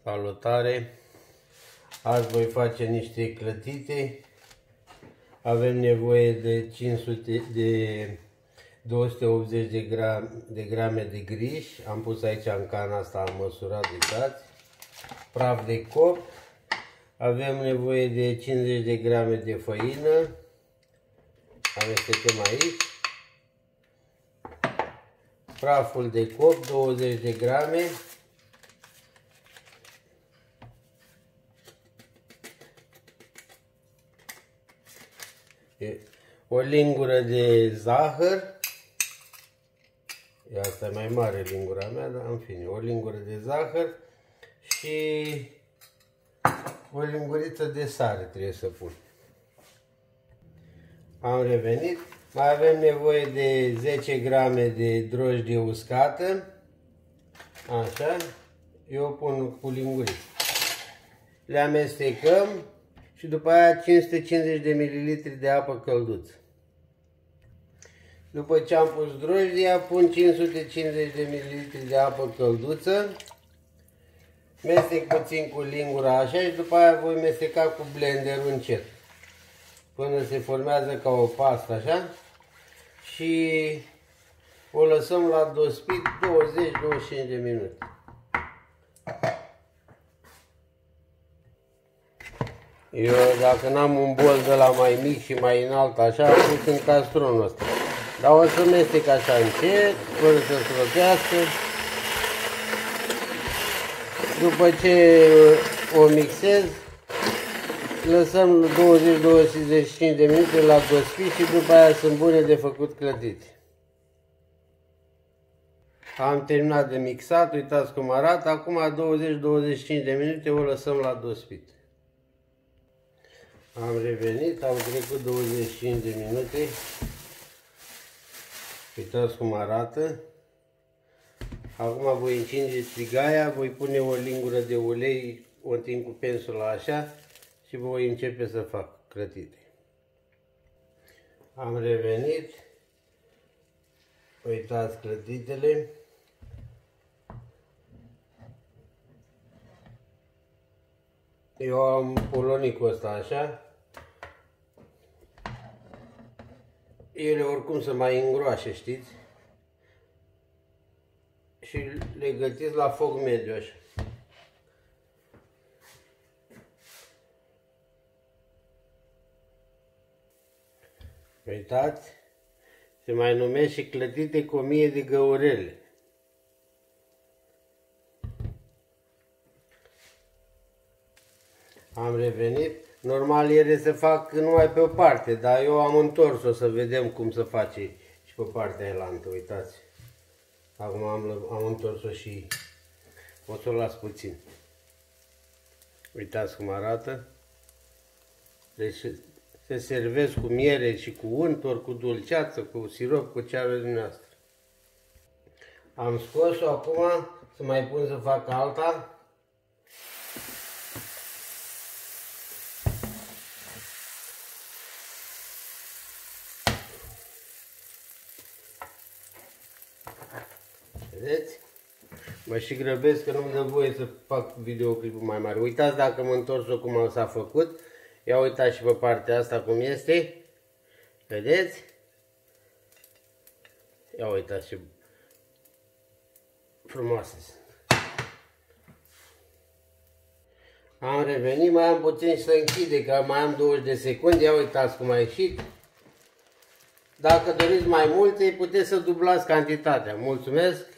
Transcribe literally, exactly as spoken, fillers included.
Salutare! Azi voi face niște clătite. Avem nevoie de cinci sute de două sute optzeci de grame de, grame de griș. Am pus aici în cana asta, am măsurat, uitați. Praf de copt. Avem nevoie de cincizeci de grame de făină. Amestecăm aici. Praful de copt, douăzeci de grame. O lingură de zahăr. E asta e mai mare lingura mea, dar în fine, o lingură de zahăr și o linguriță de sare trebuie să pun. Am revenit. Mai avem nevoie de zece grame de drojdie uscată. Așa. Eu pun cu linguriță. Le amestecăm și după aia cinci sute cincizeci de mililitri de apă călduță. După ce am pus drojdia, pun cinci sute cincizeci de mililitri de apă călduță. Mestec puțin cu lingura așa și după aia voi mesteca cu blenderul încet. Până se formează ca o pastă așa. Și o lăsăm la dospit douăzeci douăzeci și cinci de minute. Eu dacă n-am un bol de la mai mic și mai înalt așa, pus în castronul ăsta. Dar o să mestec așa încet, fără să slăbească. După ce o mixez, lăsăm douăzeci douăzeci și cinci de minute la dospit și după aia sunt bune de făcut clătite. Am terminat de mixat, uitați cum arată. Acum douăzeci douăzeci și cinci de minute o lăsăm la dospit. Am revenit, au trecut douăzeci și cinci de minute. Uitați cum arată. Acum voi încinge strigaia, voi pune o lingură de ulei, o întind cu pensula așa și voi începe să fac clătite. Am revenit. Uitați clătitele. Eu am polonicul ăsta așa. Ele oricum se mai îngroașe, știți? Și le gătiți la foc mediu așa. Uitați, se mai numește și clătite cu o mie de găurele. Am revenit. Normal ele se fac numai pe o parte, dar eu am întors-o să vedem cum se face și pe partea elantă, uitați. Acum am, am întors-o și o să o las puțin. Uitați cum arată. Deci se servesc cu miere și cu unt, ori cu dulceață, cu sirop, cu ce aveți dumneavoastră. Am scos-o acum, să mai pun să fac alta. Vedeți? Mă și grăbesc că nu-mi dă voie să fac videoclipul mai mare. Uitați dacă mă întors-o cum s-a făcut. Ia uitați și pe partea asta cum este. Vedeți? Ia uitați ce frumoase sunt. Am revenit, mai am puțin să închide, că mai am douăzeci de secunde. Ia uitați cum a ieșit. Dacă doriți mai multe, puteți să dublați cantitatea. Mulțumesc!